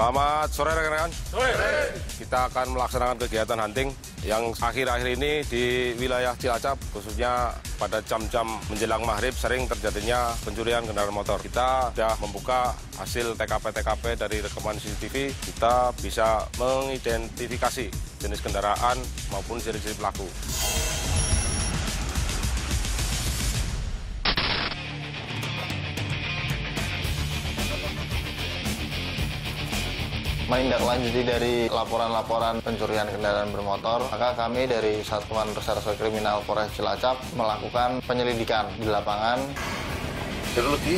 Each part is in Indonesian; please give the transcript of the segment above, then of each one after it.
Selamat sore rekan-rekan. Sore. Kita akan melaksanakan kegiatan hunting yang akhir-akhir ini di wilayah Cilacap, khususnya pada jam-jam menjelang maghrib sering terjadinya pencurian kendaraan motor. Kita sudah membuka hasil TKP dari rekaman CCTV, kita bisa mengidentifikasi jenis kendaraan maupun ciri-ciri pelaku. Menindaklanjuti dari laporan-laporan pencurian kendaraan bermotor, maka kami dari Satuan Reserse Kriminal Polres Cilacap melakukan penyelidikan di lapangan. Jerulegi.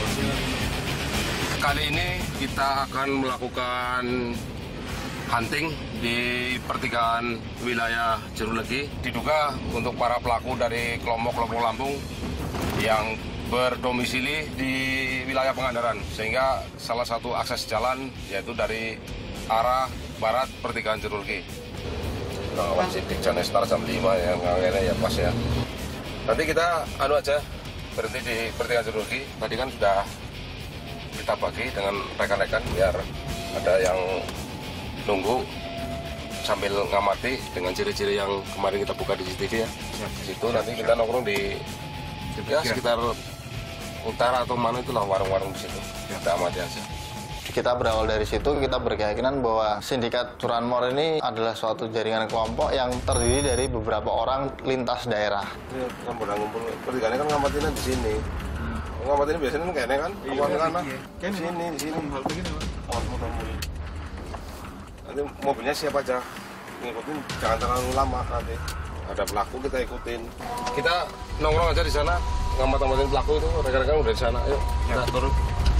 Kali ini kita akan melakukan hunting di pertigaan wilayah Jerulegi. Diduga untuk para pelaku dari kelompok Lampung yang berdomisili di wilayah Pangandaran, sehingga salah satu akses jalan yaitu dari arah barat pertigaan Jerulegi. Nah, wajib di Janestar jam 5 ya, ngangene ya pas ya. Nanti kita aja berhenti di pertigaan Jerulegi. Tadi kan sudah kita bagi dengan rekan-rekan biar ada yang nunggu sambil ngamati dengan ciri-ciri yang kemarin kita buka di CCTV ya. Di situ nanti kita nongkrong di ya sekitar utara atau mana itulah warung-warung di situ. Kita amati aja. Kita berawal dari situ, kita berkeyakinan bahwa sindikat curanmor ini adalah suatu jaringan kelompok yang terdiri dari beberapa orang lintas daerah. Ini kan ngumpul, pertigaannya kan ngamatinnya di sini. Ngamatinnya biasanya kan kayaknya kan, di sini. Hal begini Pak. Nanti mobilnya siap aja, ngikutin jangan terlalu lama nanti. Ada pelaku kita ikutin. Kita nongkrong aja di sana, ngamat-ngamatin pelaku itu, rekan-rekan udah di sana. Ayo, kita turun.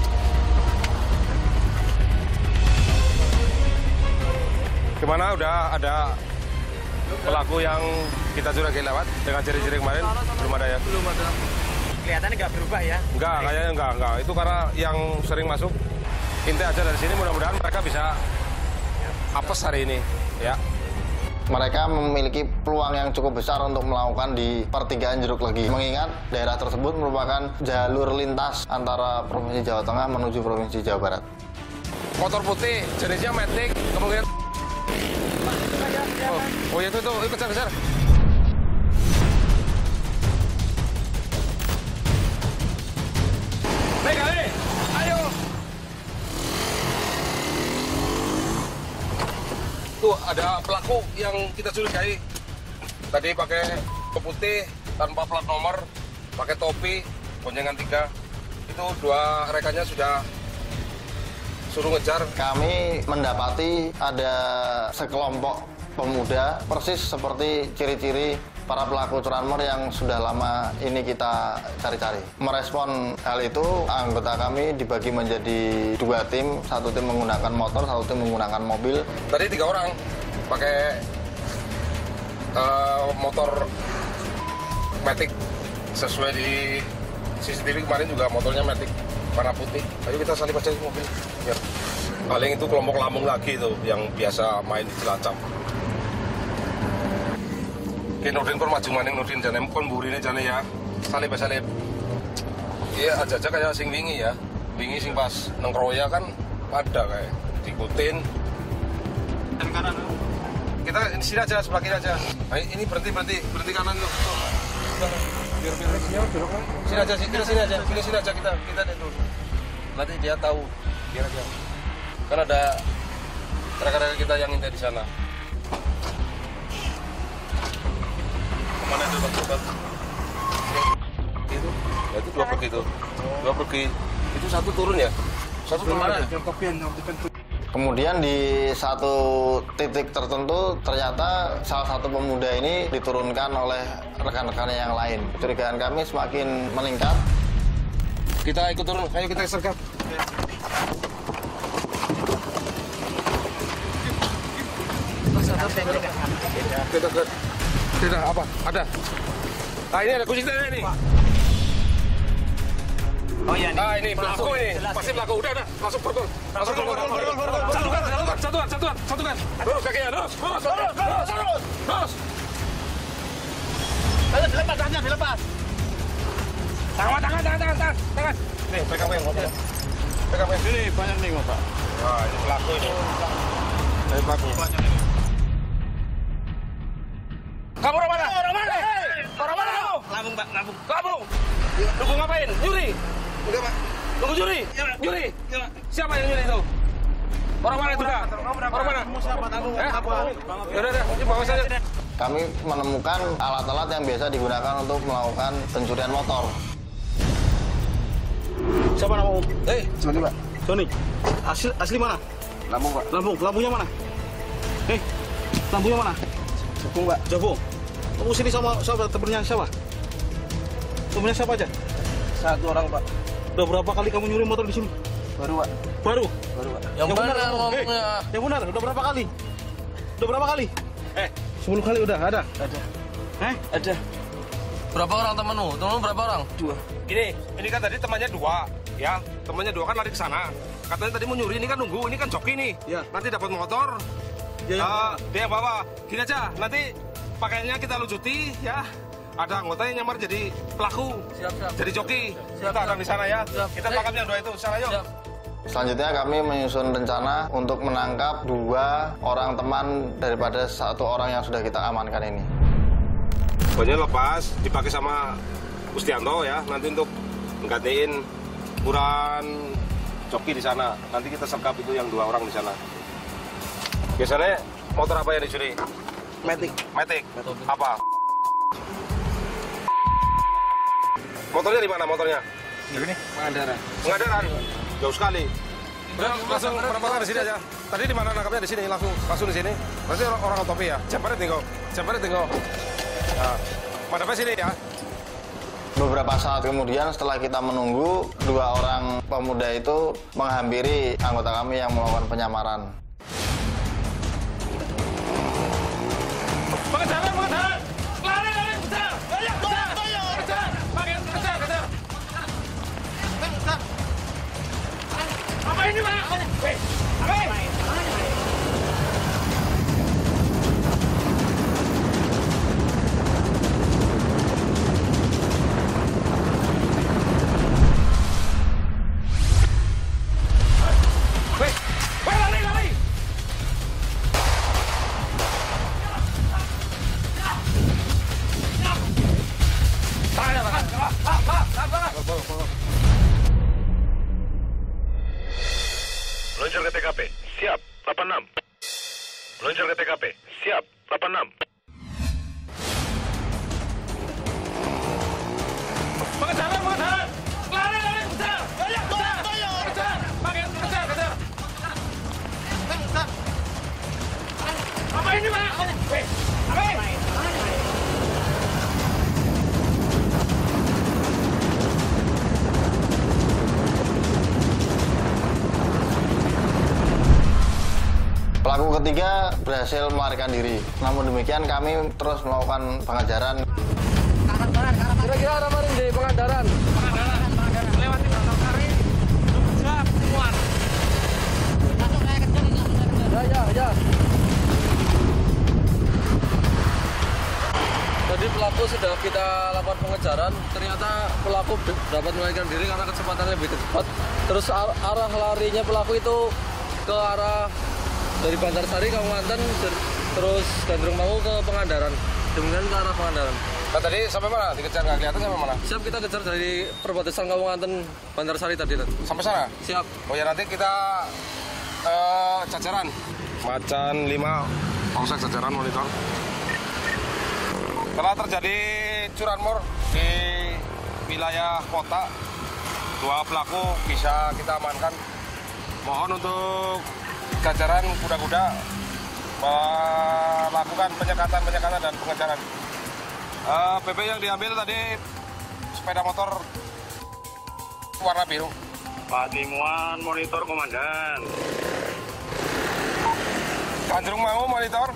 Gimana? Udah ada pelaku yang kita curigai lewat dengan ciri-ciri kemarin? Belum ada ya? Belum ada. Kelihatannya nggak berubah ya? Enggak, kayaknya enggak. Itu karena yang sering masuk. Inti aja dari sini, mudah-mudahan mereka bisa apes hari ini, ya. Mereka memiliki peluang yang cukup besar untuk melakukan di pertigaan Jerulegi. Mengingat daerah tersebut merupakan jalur lintas antara Provinsi Jawa Tengah menuju Provinsi Jawa Barat. Motor putih, jenisnya Matic, kemungkinan. Oh ya itu kejar-kejar. Baik, ayo. Tuh ada pelaku yang kita curigai. Tadi pakai putih tanpa plat nomor, pakai topi, boncengan 3. Itu 2 rekannya sudah suruh ngejar. Kami mendapati ada sekelompok pemuda persis seperti ciri-ciri para pelaku curanmor yang sudah lama ini kita cari-cari. Merespon hal itu, anggota kami dibagi menjadi 2 tim, 1 tim menggunakan motor, 1 tim menggunakan mobil. Tadi 3 orang pakai motor Matic, sesuai di CCTV kemarin juga motornya Matic warna putih. Ayo kita salip aja di mobil. Biar paling itu kelompok Lampung lagi itu yang biasa main di Cilacap. Oke, Nurdin kon maju maning Nurdin jane kon mburine jane ya. Salip. Iya, aja kayak sing wingi ya. Wingi sing pas nang Kroya kan ada kayak diikutin. Dan kanan. Kita di sini aja, sebelah kiri aja. Nah, ini berhenti kanan tuh. Biar sinyal belok kan. Sini aja kita dulu. Nanti dia tahu. Biar aja. Kan ada rekan-rekan kita yang intai di sana. Mana itu Pak? Itu. Ya itu 2 pergi itu. 2 pergi. Itu 1 turun ya? 1 turun mana? Kemudian di satu titik tertentu ternyata salah satu pemuda ini diturunkan oleh rekan-rekannya yang lain. Kecurigaan kami semakin meningkat. Kita ikut turun, ayo kita sergap. Tidak apa? Ada. Nah ini ada kunci ini. Oh iya nih. Ah ini pelaku ini. Pasti pelaku. Udah. Langsung bergol. Satukan. Terus kakinya, terus. Dilepas. Tangan. Nih, pegang yang mobil. PKP. Ini banyak nih, Pak. Wah, ini pelaku ini. Ini pelaku. Banyak ini. Kamu orang mana? Orang mana? Orang mana kamu? Lambung, Pak, lambung. Kamu? Nunggu ngapain? Nyuri? Enggak, Pak. Nunggu nyuri? Iya, Pak. Nyuri? Iya, Pak. Siapa yang nyuri itu? Orang mana itu, Kak? Orang mana? Yaudah, ini bawa saja. Kami menemukan alat-alat yang biasa digunakan untuk melakukan pencurian motor. Siapa namamu? Seperti Pak. Sony. Asli mana? Lampung Pak. Lampunya mana? Lampunya mana? Jepung Pak. Jabung. Kamu sini sama temennya siapa? Temennya siapa aja? Satu orang Pak. Udah berapa kali kamu nyuri motor di sini? Baru Pak. Baru? Baru Pak. Yang benar ngomongnya. Yang benar, udah berapa kali? Udah berapa kali? 10 kali udah, ada? Ada. Ada. Berapa orang temenmu? Temenmu berapa orang? 2. Ini kan tadi temannya 2, ya. Temannya 2 kan lari ke sana. Katanya tadi mau nyuri, ini kan nunggu, ini kan joki nih. Iya. Nanti dapat motor, dia yang bawa. Gini aja, nanti pakaiannya kita lucuti, ya. Ada anggota yang nyamar jadi pelaku, Siap. jadi joki. Siap, Kita akan di sana ya. Siap. Kita tangkap yang 2 itu, sana yuk. Siap. Selanjutnya kami menyusun rencana untuk menangkap 2 orang teman daripada 1 orang yang sudah kita amankan ini. Pokoknya lepas, dipakai sama Gustianto ya, nanti untuk menggantiin ukuran joki di sana. Nanti kita sergap itu yang 2 orang di sana. Biasanya motor apa yang dicuri? Matic. Matic. Apa? Motornya di mana motornya? Ini Pangandaran. Pengadaran. Jauh sekali. Udah, langsung penampakan di sini aja. Tadi di mana nangkapnya? Di sini, langsung di sini. Berarti orang otopi ya. Jambaret tinggal. Nah, madapnya sini ya. Beberapa saat kemudian setelah kita menunggu, 2 orang pemuda itu menghampiri anggota kami yang melakukan penyamaran. Pengejaran! Lari! Kejar! Kejar! Kejar! Apa ini, Pak? Lari! Meluncur ke TKP, siap, 86. Meluncur ke TKP, siap, 86. Pengejaran! Lari! Kejar! Kejar! Apa ini, Pak? Pelaku ketiga berhasil melarikan diri. Namun demikian kami terus melakukan pengejaran. Kira-kira arah mana di Pangandaran? Lewati Batang Sari, Jogja, Muar. Ya. Tadi pelaku sudah kita lakukan pengejaran. Ternyata pelaku dapat melarikan diri karena kecepatannya lebih cepat. Terus arah larinya pelaku itu ke arah dari Bantarsari, Kabupaten, terus Gandrung Mangu ke Pangandaran. Dengan ke arah Pangandaran. Nah, tadi sampai mana? Dikejar nggak kelihatan sampai mana? Siap, kita kejar dari perbatasan Kabupaten Bantarsari tadi. Sampai sana? Siap. Oh ya, nanti kita jajaran. Macan 5, polsek jajaran monitor. Telah terjadi curanmor di wilayah kota. 2 pelaku bisa kita amankan. Mohon untuk jajaran kuda-kuda melakukan penyekatan dan pengejaran. PP yang diambil tadi sepeda motor warna biru. Pak Timuan, monitor komandan. Gandrung Mangu monitor.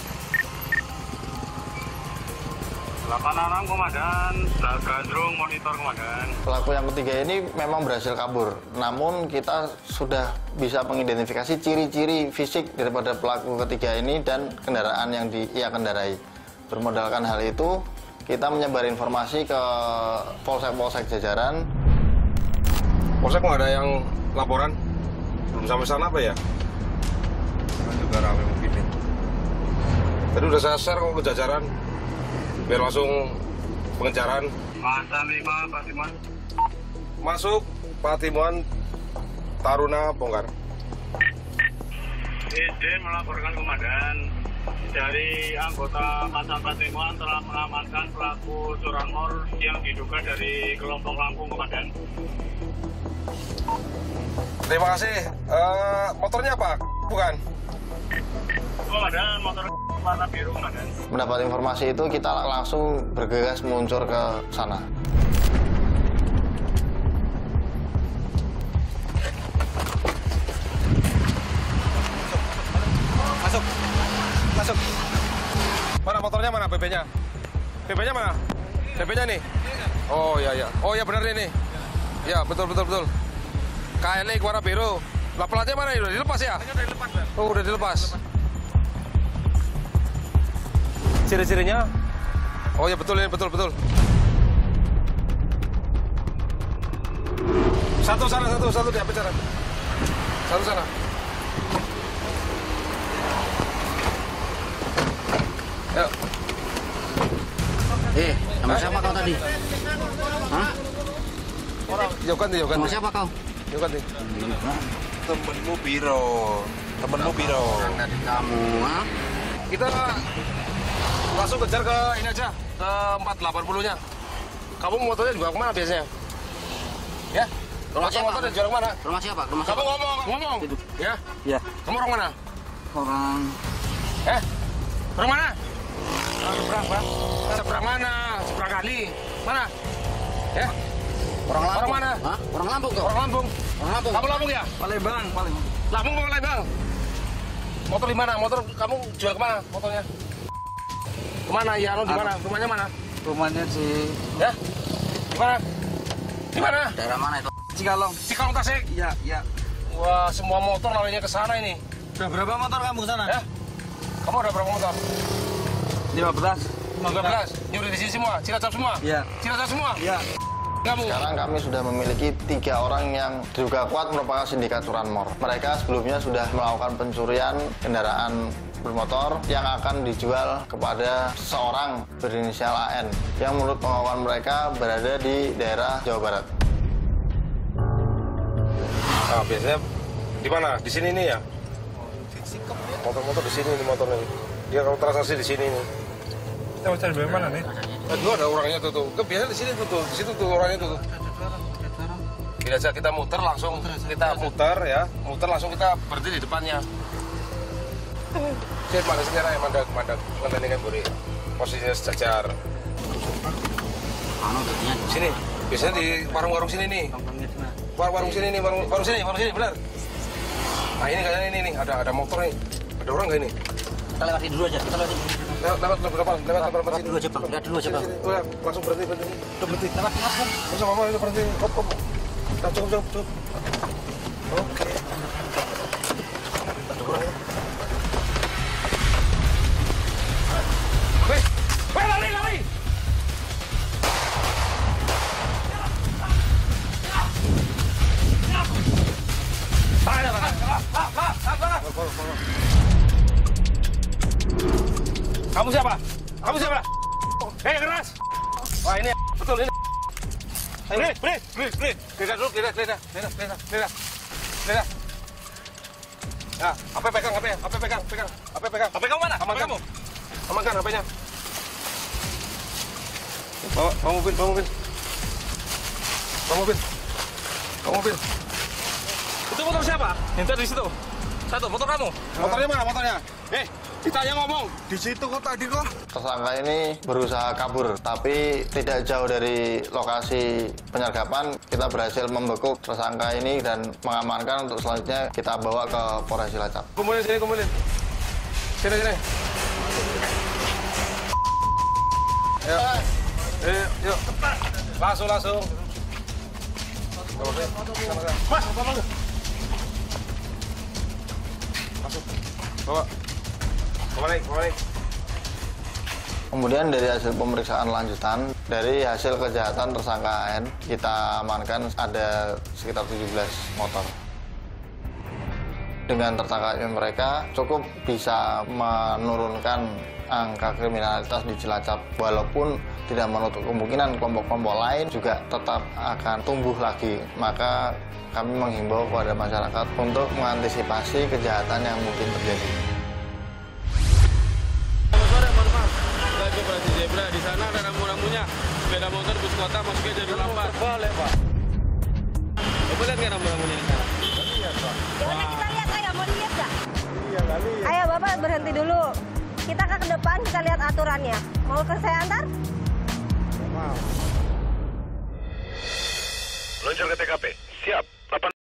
86 komandan, Gandrung monitor komandan. Pelaku yang ketiga ini memang berhasil kabur. Namun kita sudah bisa mengidentifikasi ciri-ciri fisik daripada pelaku ketiga ini dan kendaraan yang ia kendarai. Bermodalkan hal itu, kita menyebar informasi ke polsek-polsek jajaran. Polsek nggak ada yang laporan. Belum sampai sana apa ya? Kan juga rame begini. Tadi udah saya share kok ke jajaran. Biar langsung pengejaran. Masa 5, Pak Timuan. Masuk, Pak Timuan, Taruna bongkar. Izin melaporkan komandan. Dari anggota masa Pak Timuan telah mengamankan pelaku curanmor yang diduga dari kelompok Lampung, komandan. Terima kasih. Motornya apa? Bukan? Komandan, motor warna biru, komandan. Mendapat informasi itu kita langsung bergegas meluncur ke sana. Masuk. Mana motornya, mana BB-nya? BB-nya mana? BB-nya nih? Oh iya. Oh iya benar ini. Ya betul. KLX warna biru. Lah pelatnya mana ini? Udah dilepas ya? Oh udah dilepas. Ciri-cirinya? Oh ya betul ini, betul. Satu diambil jalan. Satu sana. Ayo. Sama siapa kau tadi? Hah? Yuk ganti. Sama siapa kau? Yuk ganti. Temenmu Biro. Dari kamu, ha? Kita langsung kejar ke ini aja, ke 480-nya. Kamu motornya juga kemana biasanya? Ya? Rumah Langsung siapa? motornya jual kemana? Rumah siapa? Rumah Kamu siapa? ngomong. Ya? Ya. Kamu orang mana? Orang Orang mana? Seberang, Bang. Seberang mana? Seberang kali. Mana? Ya? Orang Lampung. Orang mana? Hah? Orang Lampung kau? Orang Lampung. Orang Lampung. Kamu Lampung ya? Palembang. Lampung mau Palembang? Motor di mana? Motor kamu jual kemana motornya? Kemana? Ya, di mana? Rumahnya mana? Rumahnya si Ya? Di mana? Di mana? daerah mana itu? Cikalong Tasik? Iya. Wah, semua motor larinya ke sana ini. Udah berapa motor kamu ke sana? Ya? Kamu ada berapa motor? 15. 15. Ini udah di sini semua? Cilacap semua? Iya. Cilacap semua? Iya. Kamu? Sekarang kami sudah memiliki 3 orang yang diduga kuat merupakan sindikat curanmor. Mereka sebelumnya sudah melakukan pencurian kendaraan bermotor yang akan dijual kepada seorang berinisial AN yang menurut pengakuan mereka berada di daerah Jawa Barat. Nah, biasanya di mana? Di sini nih ya? Motor-motor di sini nih motornya. Dia kalau transaksi di sini nih. Kita mau cari dari mana nih? Aduh, ada orangnya tuh. Biasanya di sini tuh. Di situ tuh orangnya tuh. Tidak aja kita muter langsung. Kita muter ya. Muter langsung kita berhenti di depannya. Saya pada sejarah yang mandek ngendalikan buri. Posisinya sejajar. Anu jadinya Sini. Biasanya di warung-warung sini nih. Warung sini nih, warung sini, benar. Nah ini kayaknya ini nih, ada motor nih. Ada orang nggak ini? kita lewatin dulu aja. Lewat sini. Dulu aja, Bang. Lihat dulu aja, Bang. Langsung berhenti. Udah berhenti. Lewat. Terus mama itu berhenti. Kop. Nah, cukup. Oke. Weh, lari. Kamu siapa? Keras. Wah, ini betul ini. Beri. Geledah dulu. Nah, HP pegang. HP kamu mana? HP kamu? Amankan HP-nya. Bawa mobil. Itu motor siapa? Yang tadi di situ. Satu, motor kamu. Motornya mana motornya? Ditanya ngomong. Di situ kok tadi kok. Tersangka ini berusaha kabur, tapi tidak jauh dari lokasi penyergapan. Kita berhasil membekuk tersangka ini dan mengamankan untuk selanjutnya kita bawa ke Polres Cilacap. Kumpulin. Sini. Yuk. Langsung. Mas, masuk. Bawa. Kembali. Kemudian dari hasil pemeriksaan lanjutan, dari hasil kejahatan tersangka AN, kita amankan ada sekitar 17 motor. Dengan tertangkapnya mereka cukup bisa menurunkan angka kriminalitas di Cilacap, walaupun tidak menutup kemungkinan kelompok-kelompok lain juga tetap akan tumbuh lagi. Maka kami menghimbau kepada masyarakat untuk mengantisipasi kejahatan yang mungkin terjadi. Selamat sore, mohon maaf. Lagi operasi zebra, di sana ada rambu-rambunya. Sepeda motor bus kota masuknya jalur lambat. Boleh, Pak. Bapak lihat nggak rambu-rambunya di sana? Lihat, Pak. Yaudah kita lihat, ayo. Mau dilihat nggak? Iya, nggak lihat. Ayo, Bapak berhenti dulu. Kita ke depan, kita lihat aturannya. Mau ke saya antar? Mau. Meluncur ke TKP. Siap.